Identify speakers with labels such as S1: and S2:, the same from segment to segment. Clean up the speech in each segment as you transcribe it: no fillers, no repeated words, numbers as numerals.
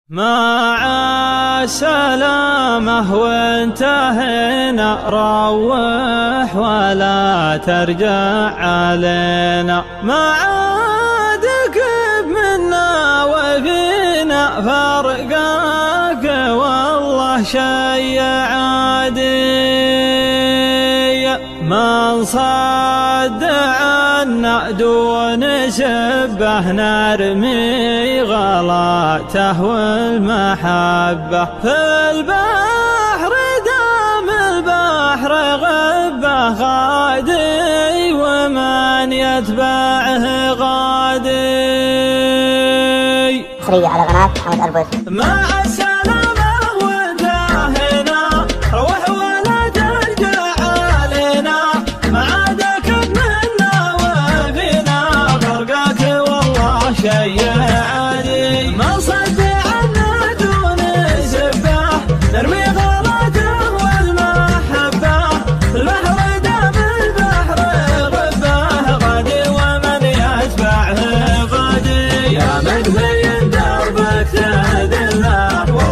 S1: مع السلامة وانتهينا، روح ولا ترجع علينا. ما عادك منا وفينا فرقاك، والله شي عادي. من صد عنا دون سبه، نرمي غلاته والمحبة. في البحر دام البحر غبه غادي، ومن يتبعه غادي.
S2: حصرية على قناة محمد أربوس.
S1: مع السلامة وانتهينا، روح ولا ترجع علينا. ما عادك منا وفينا فرقاك، والله شي عادي. ما صد عنا دون سبه، نرمي غلاته والمحبة. البحر دام البحر غبه غادي، ومن يتبعه غادي. يا مدفي دربك تدله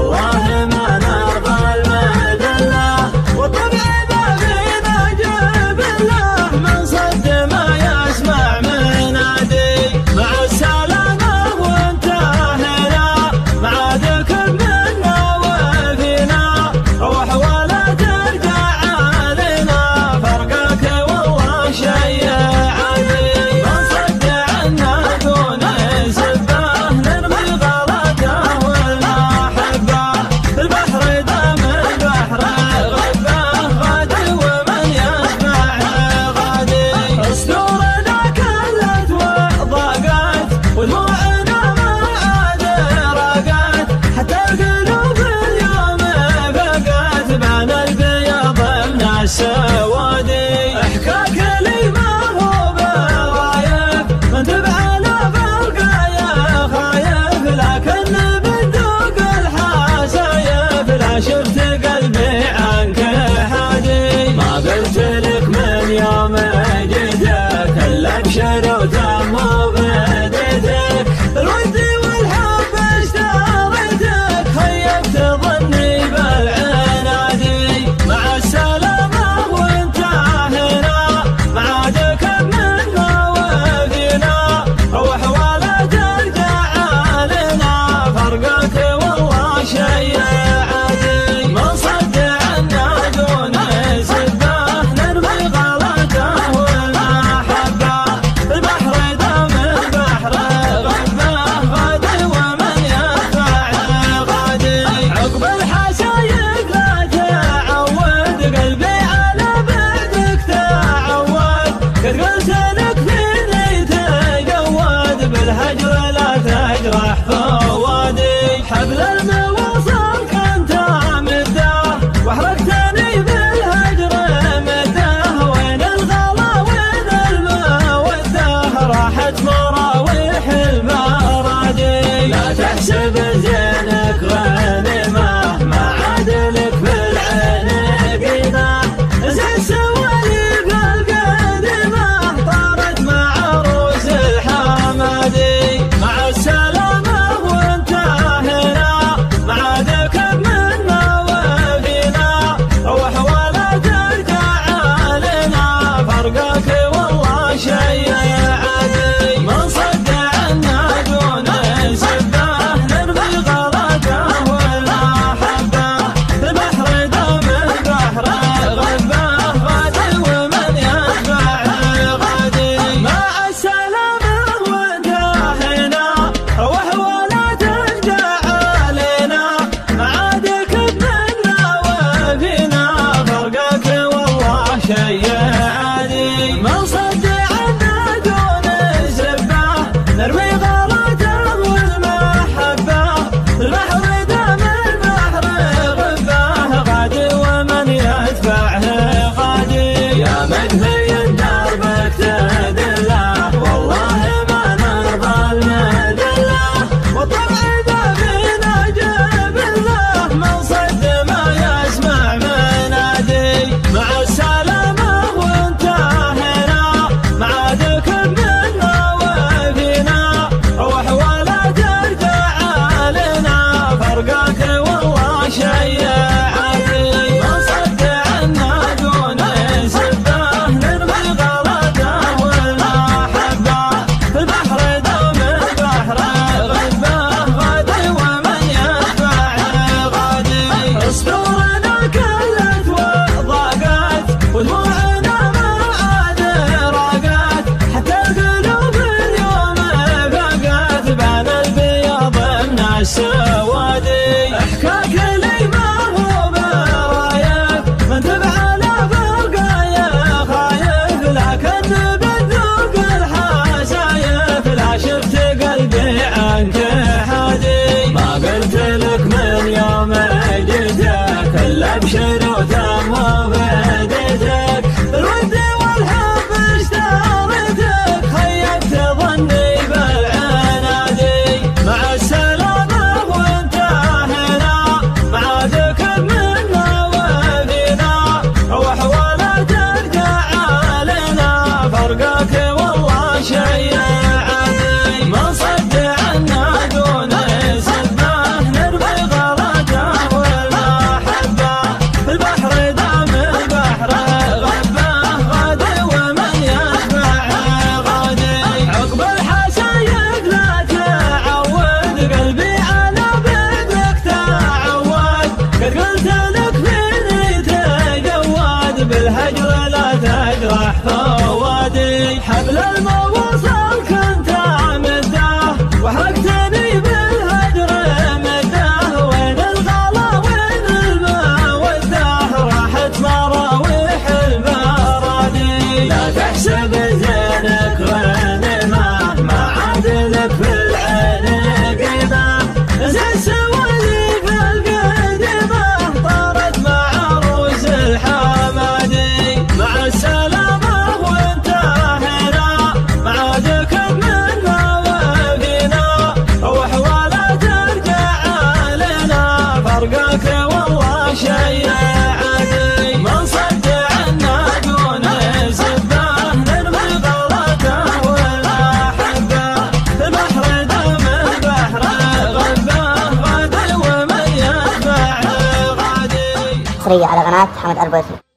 S2: حصرية على قناة حمد البويفي.